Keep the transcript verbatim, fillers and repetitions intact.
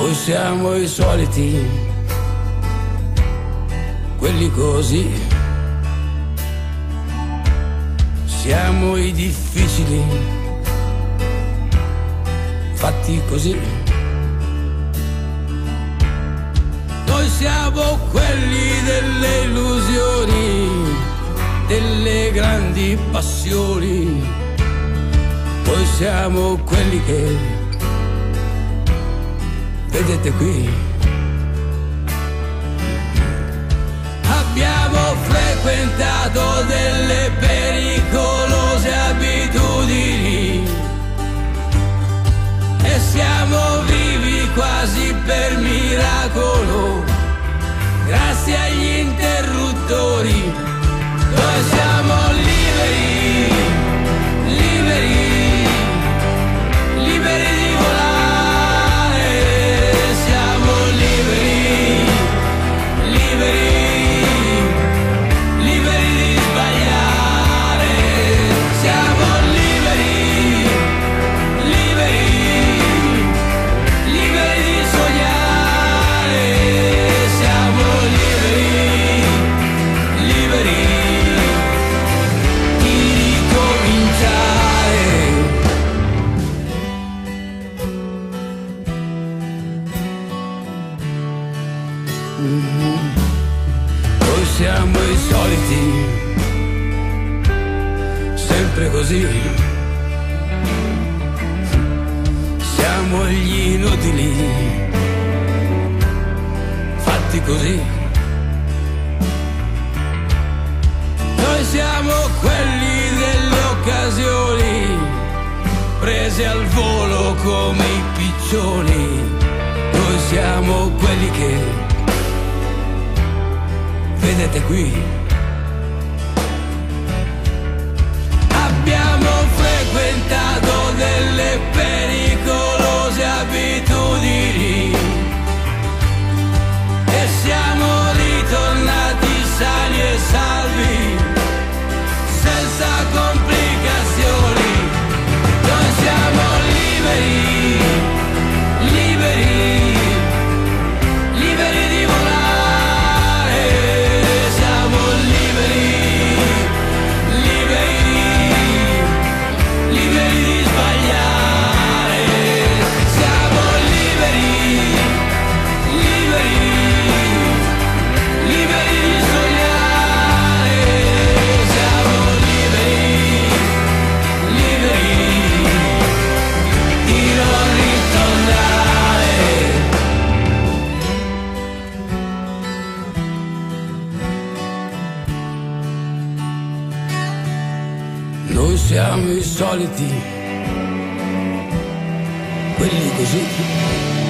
Noi siamo i soliti, quelli così. Siamo i difficili, fatti così. Noi siamo quelli delle illusioni, delle grandi passioni. Noi siamo quelli che vedete qui. Abbiamo frequentato delle pericolose abitudini e siamo vivi quasi per miracolo, grazie agli interruttori. Noi siamo liberi, liberi, liberi di volare. Siamo liberi, liberi, liberi di sbagliare. Siamo liberi, liberi, liberi di sognare. Siamo liberi, liberi di ricominciare. Mm-hmm. Noi siamo i soliti, sempre così. Siamo gli inutili, fatti così. Noi siamo quelli delle occasioni, prese al volo come i piccioni. Noi siamo quelli che vedete qui. Abbiamo frequentato delle pericolose abitudini e siamo ritornati sani e salvi, senza complicazioni. Noi siamo liberi, liberi, liberi di volare. Siamo liberi, liberi, liberi di sbagliare. Siamo liberi, liberi, liberi di sognare. Siamo liberi, liberi di non ritornare. Noi siamo i soliti, quelli così.